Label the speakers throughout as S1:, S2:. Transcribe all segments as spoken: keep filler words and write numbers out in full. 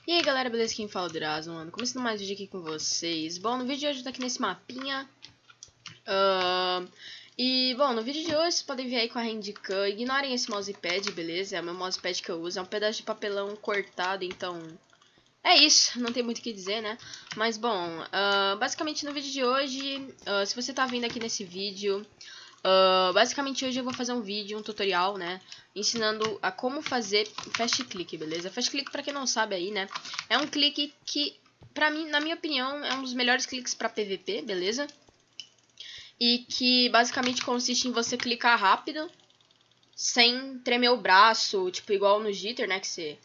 S1: E aí galera, beleza? Quem fala é o Drazon, mano. Começando mais um vídeo aqui com vocês. Bom, no vídeo de hoje eu tô aqui nesse mapinha. Uh, e, bom, no vídeo de hoje vocês podem ver aí com a Handicam. Ignorem esse mousepad, beleza? É o meu mousepad que eu uso. É um pedaço de papelão cortado, então... é isso, não tem muito o que dizer, né? Mas, bom, uh, basicamente no vídeo de hoje, uh, se você tá vindo aqui nesse vídeo... Uh, basicamente hoje eu vou fazer um vídeo, um tutorial, né, ensinando a como fazer fast click, beleza? Fast click, pra quem não sabe aí, né, é um clique que, pra mim, na minha opinião, é um dos melhores cliques pra P V P, beleza? E que basicamente consiste em você clicar rápido, sem tremer o braço, tipo igual no jitter, né, que você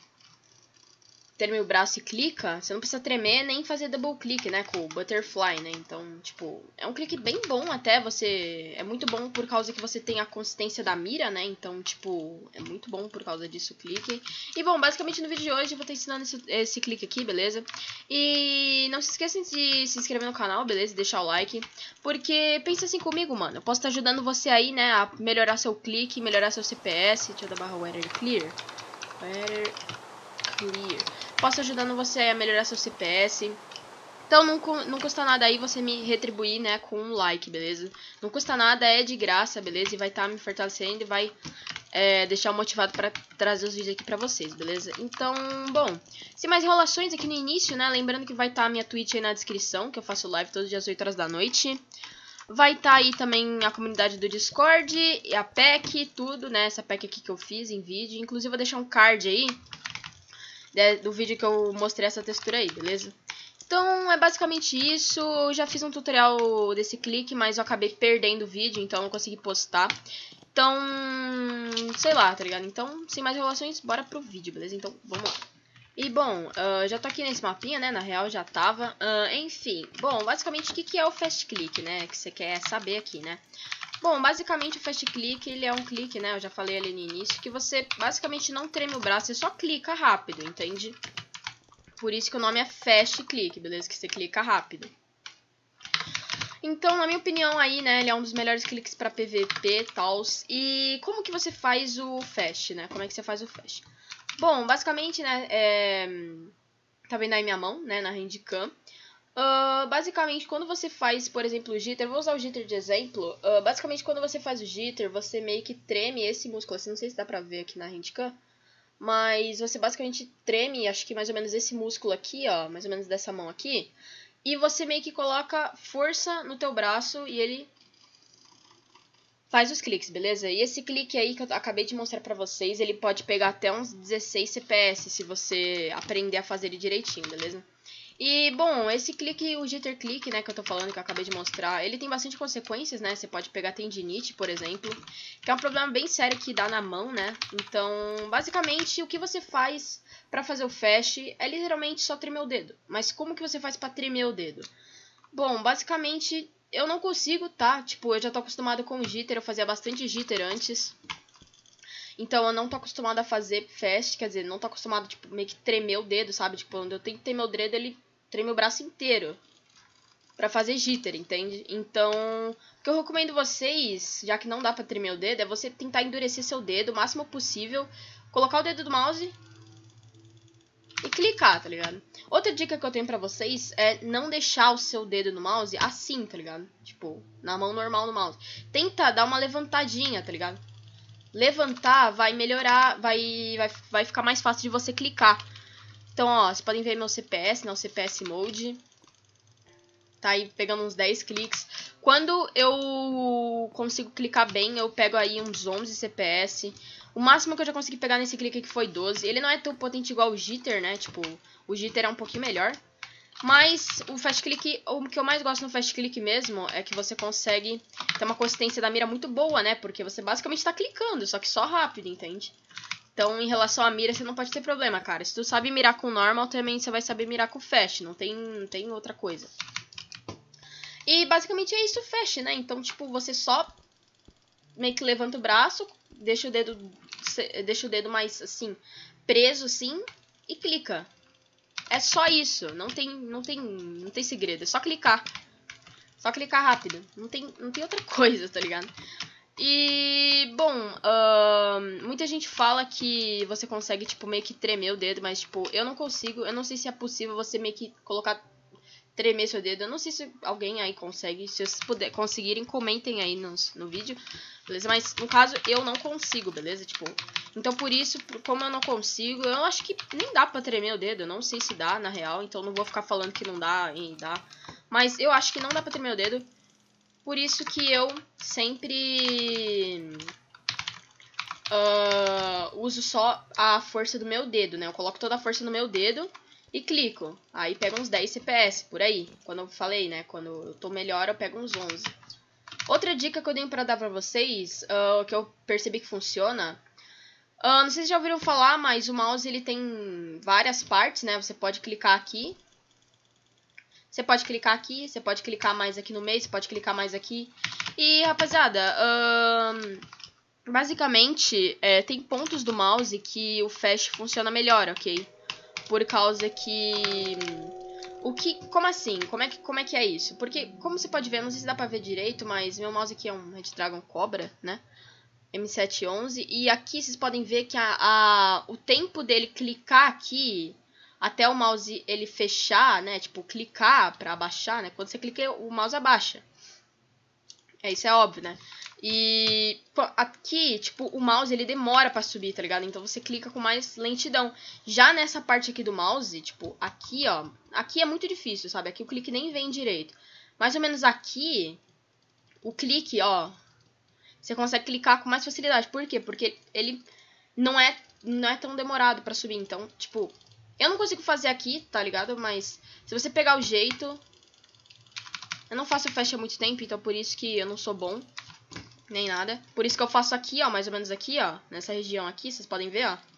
S1: treme o braço e clica, você não precisa tremer nem fazer double click, né, com o butterfly, né, então, tipo, é um clique bem bom até, você, é muito bom por causa que você tem a consistência da mira, né, então, tipo, é muito bom por causa disso o clique. E, bom, basicamente no vídeo de hoje eu vou estar ensinando esse, esse clique aqui, beleza? E não se esqueçam de se inscrever no canal, beleza, e deixar o like, porque pensa assim comigo, mano, eu posso estar ajudando você aí, né, a melhorar seu clique, melhorar seu C P S, deixa eu dar barra weather clear, weather clear. Posso ajudando você a melhorar seu C P S. Então não, não custa nada aí você me retribuir, né, com um like, beleza? Não custa nada, é de graça, beleza? E vai estar tá me fortalecendo e vai é, deixar motivado para trazer os vídeos aqui pra vocês, beleza? Então, bom, sem mais enrolações aqui no início, né? Lembrando que vai estar tá a minha Twitch aí na descrição, que eu faço live todos os dias às oito horas da noite. Vai estar tá aí também a comunidade do Discord, e a pack, tudo, né? Essa pack aqui que eu fiz em vídeo. Inclusive vou deixar um card aí do vídeo que eu mostrei essa textura aí, beleza? Então é basicamente isso. Eu já fiz um tutorial desse clique, mas eu acabei perdendo o vídeo, então não consegui postar. Então, sei lá, tá ligado? Então, sem mais enrolações, bora pro vídeo, beleza? Então, vamos lá. E bom, uh, já tô aqui nesse mapinha, né? Na real já tava. Uh, enfim, bom, basicamente o que, que é o fast click, né? Que você quer saber aqui, né? Bom, basicamente o fast click, ele é um clique, né, eu já falei ali no início, que você basicamente não treme o braço, você só clica rápido, entende? Por isso que o nome é fast click, beleza? Que você clica rápido. Então, na minha opinião aí, né, ele é um dos melhores cliques pra P V P e tal. E como que você faz o fast, né? Como é que você faz o fast? Bom, basicamente, né, é... tá vendo aí minha mão, né, na Handicam. Uh, basicamente, quando você faz, por exemplo, o jitter, eu vou usar o jitter de exemplo. Uh, basicamente, quando você faz o jitter, você meio que treme esse músculo, assim, não sei se dá pra ver aqui na Handicam, mas você basicamente treme, acho que mais ou menos esse músculo aqui, ó, mais ou menos dessa mão aqui, e você meio que coloca força no teu braço e ele faz os cliques, beleza? E esse clique aí que eu acabei de mostrar pra vocês, ele pode pegar até uns dezesseis C P S se você aprender a fazer ele direitinho, beleza? E, bom, esse clique, o jitter click, né, que eu tô falando, que eu acabei de mostrar, ele tem bastante consequências, né, você pode pegar tendinite, por exemplo, que é um problema bem sério que dá na mão, né, então, basicamente, o que você faz pra fazer o fast é literalmente só tremer o dedo, mas como que você faz pra tremer o dedo? Bom, basicamente, eu não consigo, tá, tipo, eu já tô acostumado com o jitter, eu fazia bastante jitter antes, então eu não tô acostumado a fazer fast, quer dizer, não tô acostumado, tipo, meio que tremer o dedo, sabe, tipo, quando eu tenho que tremer o dedo, ele treme o braço inteiro pra fazer jitter, entende? Então, o que eu recomendo vocês, já que não dá pra tremer o dedo, é você tentar endurecer seu dedo o máximo possível, colocar o dedo do mouse e clicar, tá ligado? Outra dica que eu tenho pra vocês é não deixar o seu dedo no mouse assim, tá ligado? Tipo, na mão normal no mouse. Tenta dar uma levantadinha, tá ligado? Levantar vai melhorar, vai, vai, vai ficar mais fácil de você clicar. Então, ó, vocês podem ver meu C P S, né, o C P S Mode. Tá aí pegando uns dez cliques. Quando eu consigo clicar bem, eu pego aí uns onze C P S. O máximo que eu já consegui pegar nesse clique aqui foi doze. Ele não é tão potente igual o jitter, né, tipo, o jitter é um pouquinho melhor. Mas o fast click, o que eu mais gosto no fast click mesmo é que você consegue ter uma consistência da mira muito boa, né, porque você basicamente tá clicando, só que só rápido, entende? Então, em relação à mira, você não pode ter problema, cara. Se tu sabe mirar com normal, também você vai saber mirar com fast. Não tem, não tem outra coisa. E, basicamente, é isso o fast, né? Então, tipo, você só meio que levanta o braço, deixa o dedo, deixa o dedo mais, assim, preso, assim, e clica. É só isso. Não tem, não tem, não tem segredo. É só clicar. Só clicar rápido. Não tem, não tem outra coisa, tá ligado? E, bom, uh, muita gente fala que você consegue, tipo, meio que tremer o dedo, mas, tipo, eu não consigo. Eu não sei se é possível você meio que colocar, tremer seu dedo. Eu não sei se alguém aí consegue. Se vocês puder, conseguirem, comentem aí nos, no vídeo, beleza? Mas, no caso, eu não consigo, beleza? Tipo, então, por isso, como eu não consigo, eu acho que nem dá pra tremer o dedo. Eu não sei se dá, na real, então não vou ficar falando que não dá e dá. Mas eu acho que não dá pra tremer o dedo. Por isso que eu sempre uh, uso só a força do meu dedo, né? Eu coloco toda a força no meu dedo e clico. Aí pega uns dez C P S, por aí. Quando eu falei, né? Quando eu tô melhor, eu pego uns onze. Outra dica que eu tenho pra dar pra vocês, uh, que eu percebi que funciona... Uh, não sei se já ouviram falar, mas o mouse ele tem várias partes, né? Você pode clicar aqui. Você pode clicar aqui, você pode clicar mais aqui no meio, você pode clicar mais aqui. E, rapaziada, hum, basicamente, é, tem pontos do mouse que o fast funciona melhor, ok? Por causa que... O que... Como assim? Como é que, como é que é isso? Porque, como você pode ver, não sei se dá pra ver direito, mas meu mouse aqui é um Red Dragon Cobra, né? M sete onze. E aqui vocês podem ver que a, a, o tempo dele clicar aqui... Até o mouse ele fechar, né? Tipo, clicar pra abaixar, né? Quando você clica, o mouse abaixa. É, isso é óbvio, né? E aqui, tipo, o mouse ele demora pra subir, tá ligado? Então você clica com mais lentidão. Já nessa parte aqui do mouse, tipo, aqui, ó. Aqui é muito difícil, sabe? Aqui o clique nem vem direito. Mais ou menos aqui, o clique, ó. Você consegue clicar com mais facilidade. Por quê? Porque ele não é, não é tão demorado pra subir. Então, tipo... Eu não consigo fazer aqui, tá ligado? Mas se você pegar o jeito... Eu não faço fast há muito tempo, então por isso que eu não sou bom. Nem nada. Por isso que eu faço aqui, ó. Mais ou menos aqui, ó. Nessa região aqui, vocês podem ver, ó.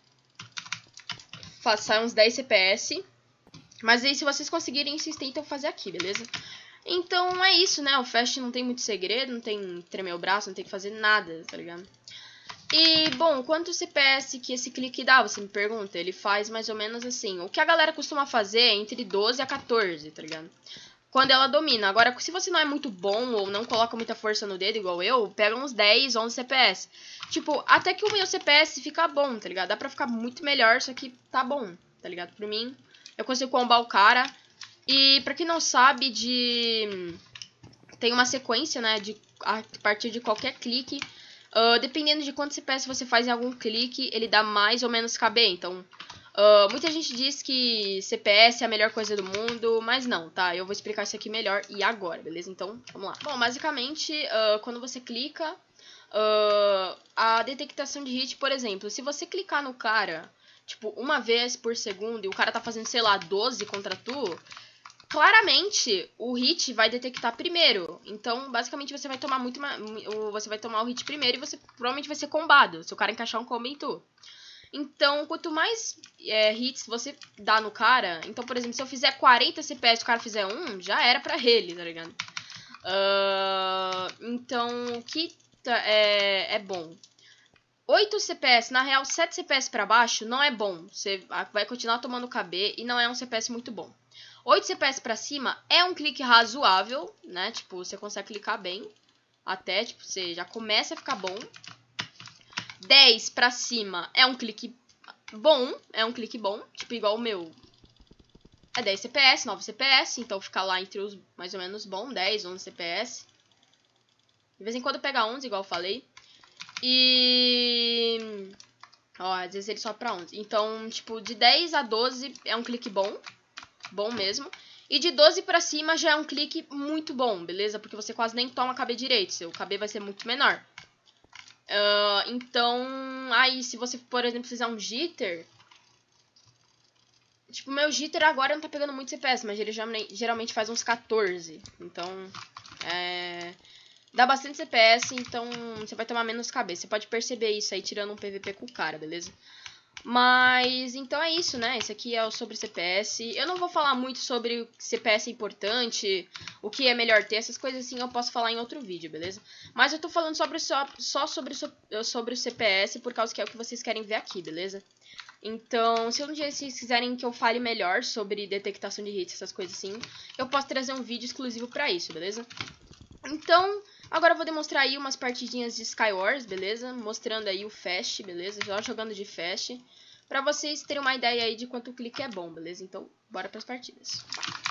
S1: Faço, sai uns dez C P S. Mas aí se vocês conseguirem, vocês tentam fazer aqui, beleza? Então é isso, né? O fast não tem muito segredo, não tem tremer o braço, não tem que fazer nada, tá ligado? E, bom, quanto C P S que esse clique dá, você me pergunta? Ele faz mais ou menos assim. O que a galera costuma fazer é entre doze a quatorze, tá ligado? Quando ela domina. Agora, se você não é muito bom ou não coloca muita força no dedo, igual eu, pega uns dez, onze C P S. Tipo, até que o meu C P S fica bom, tá ligado? Dá pra ficar muito melhor, só que tá bom, tá ligado? Por mim, eu consigo combar o cara. E, pra quem não sabe, de... Tem uma sequência, né, de a partir de qualquer clique... Uh, dependendo de quanto C P S você faz em algum clique, ele dá mais ou menos K B. Então, uh, muita gente diz que C P S é a melhor coisa do mundo, mas não, tá? Eu vou explicar isso aqui melhor e agora, beleza? Então, vamos lá. Bom, basicamente, uh, quando você clica, uh, a detectação de hit, por exemplo, se você clicar no cara, tipo, uma vez por segundo e o cara tá fazendo, sei lá, doze contra tu... Claramente, o hit vai detectar primeiro. Então, basicamente, você vai tomar muito você vai tomar o hit primeiro e você provavelmente vai ser combado. Se o cara encaixar um combo em tu. Então, quanto mais é, hits você dá no cara... Então, por exemplo, se eu fizer quarenta C P S e o cara fizer um, já era pra ele, tá ligado? Uh, então, o que é, é bom? oito C P S, na real, sete C P S pra baixo não é bom. Você vai continuar tomando K B e não é um C P S muito bom. oito C P S pra cima é um clique razoável, né? Tipo, você consegue clicar bem. Até, tipo, você já começa a ficar bom. dez pra cima é um clique bom. É um clique bom. Tipo, igual o meu. É dez C P S, nove C P S. Então fica lá entre os mais ou menos bom. dez, onze C P S. De vez em quando pega onze, igual eu falei. E... Ó, às vezes ele sobe pra onze. Então, tipo, de dez a doze é um clique bom. Bom mesmo. E de doze pra cima já é um clique muito bom, beleza? Porque você quase nem toma K B direito. Seu K B vai ser muito menor. Uh, então, aí se você, por exemplo, fizer um jitter... Tipo, meu jitter agora não tá pegando muito C P S, mas ele já, geralmente faz uns quatorze. Então, é... Dá bastante C P S, então você vai tomar menos K B. Você pode perceber isso aí tirando um P V P com o cara, beleza? Mas, então é isso, né? Esse aqui é o sobre C P S. Eu não vou falar muito sobre o C P S é importante, o que é melhor ter, essas coisas assim eu posso falar em outro vídeo, beleza? Mas eu tô falando sobre só, só sobre, sobre o C P S por causa que é o que vocês querem ver aqui, beleza? Então, se um dia vocês quiserem que eu fale melhor sobre detectação de hits, essas coisas assim, eu posso trazer um vídeo exclusivo pra isso, beleza? Então, Agora eu vou demonstrar aí umas partidinhas de Skywars, beleza? Mostrando aí o Fast, beleza? Já jogando de Fast. Pra vocês terem uma ideia aí de quanto o clique é bom, beleza? Então, bora pras partidas.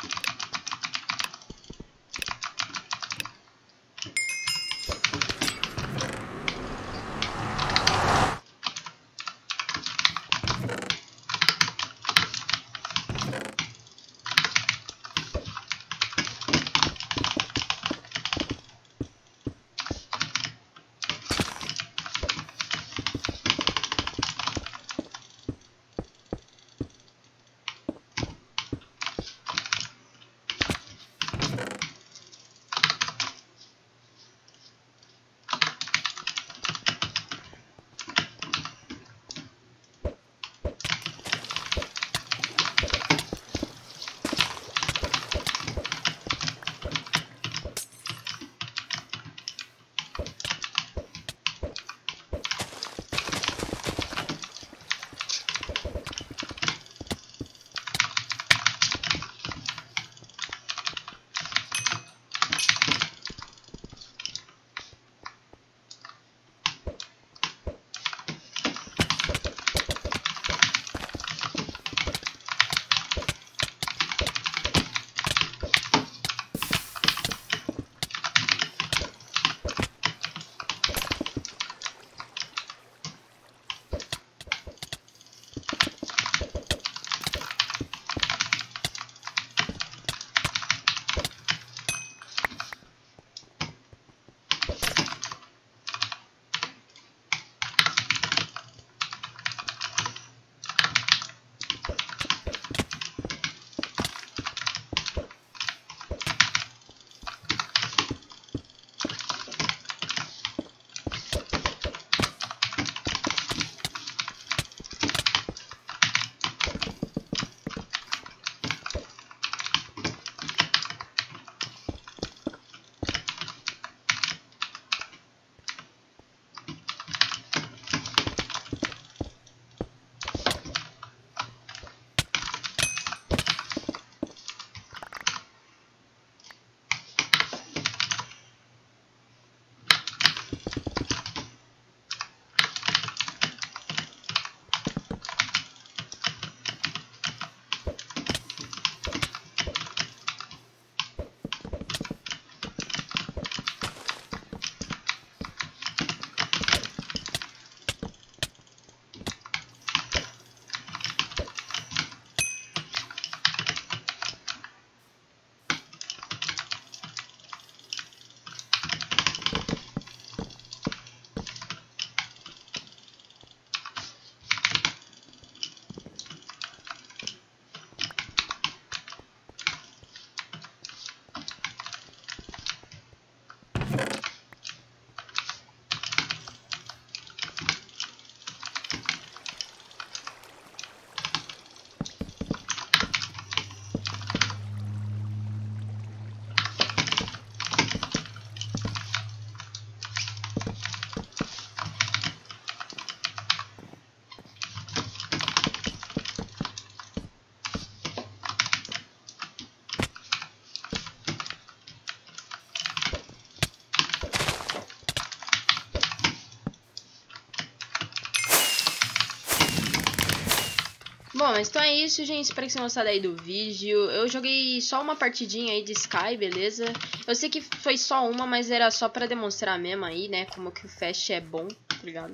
S1: Bom, mas então é isso, gente. Espero que vocês tenham gostado aí do vídeo. Eu joguei só uma partidinha aí de Sky, beleza? Eu sei que foi só uma, mas era só pra demonstrar mesmo aí, né? Como que o Fast é bom, tá ligado?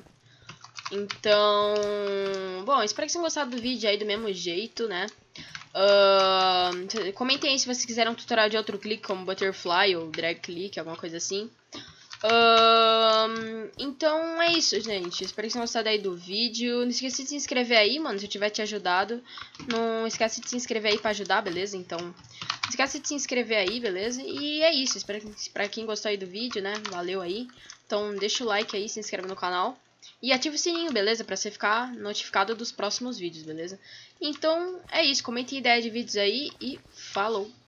S1: Então... Bom, espero que vocês tenham gostado do vídeo aí do mesmo jeito, né? Uh, comentem aí se vocês quiserem um tutorial de outro clique, como Butterfly ou Drag Click, alguma coisa assim. Uh, então é isso, gente. Espero que vocês tenham gostado aí do vídeo. Não esqueça de se inscrever aí, mano, se eu tiver te ajudado. Não esquece de se inscrever aí pra ajudar, beleza? Então, não esquece de se inscrever aí, beleza? E é isso. Espero que pra quem gostou aí do vídeo, né? Valeu aí. Então, deixa o like aí, se inscreve no canal. E ativa o sininho, beleza? Pra você ficar notificado dos próximos vídeos, beleza? Então, é isso. Comentem ideia de vídeos aí e falou!